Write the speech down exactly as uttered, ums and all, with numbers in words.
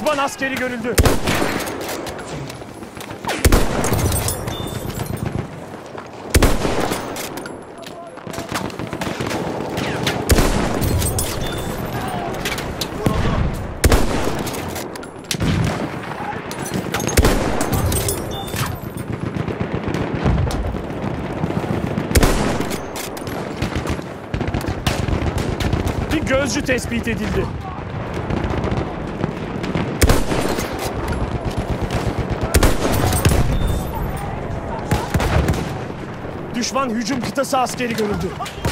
Düşman askeri görüldü. Bir gözcü tespit edildi. Düşman hücum kıtası askeri görüldü.